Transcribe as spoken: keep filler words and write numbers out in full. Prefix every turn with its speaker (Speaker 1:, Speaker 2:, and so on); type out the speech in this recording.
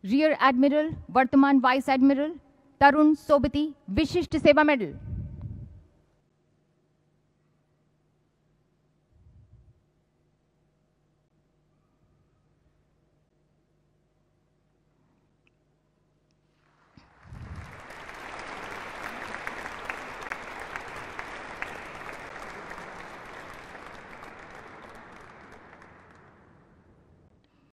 Speaker 1: Rear admiral वर्तमान vice admiral Tarun Sobti Vishisht Seva medal.